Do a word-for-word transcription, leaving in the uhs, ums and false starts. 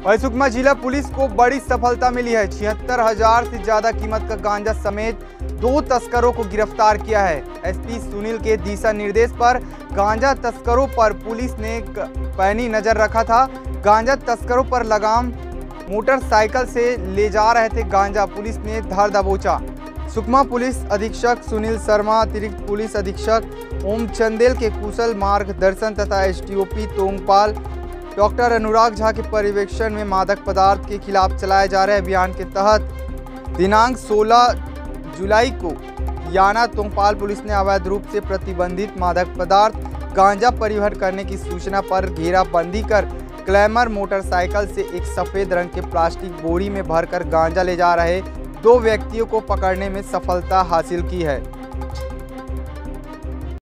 वहीं सुकमा जिला पुलिस को बड़ी सफलता मिली है। छिहत्तर हजार से ज्यादा कीमत का गांजा समेत दो तस्करों को गिरफ्तार किया है। एसपी सुनील के दिशा निर्देश पर गांजा तस्करों पर पुलिस ने पैनी नजर रखा था। गांजा तस्करों पर लगाम मोटरसाइकिल से ले जा रहे थे गांजा, पुलिस ने धर दबोचा। सुकमा पुलिस अधीक्षक सुनील शर्मा, अतिरिक्त पुलिस अधीक्षक ओम चंदेल के कुशल मार्गदर्शन तथा एसडीओपी तोंगपाल डॉक्टर अनुराग झा के पर्यवेक्षण में मादक पदार्थ के खिलाफ चलाए जा रहे अभियान के तहत दिनांक सोलह जुलाई को याना तोंगपाल पुलिस ने अवैध रूप से प्रतिबंधित मादक पदार्थ गांजा परिवहन करने की सूचना पर घेराबंदी कर ग्लैमर मोटरसाइकिल से एक सफेद रंग के प्लास्टिक बोरी में भरकर गांजा ले जा रहे दो व्यक्तियों को पकड़ने में सफलता हासिल की है।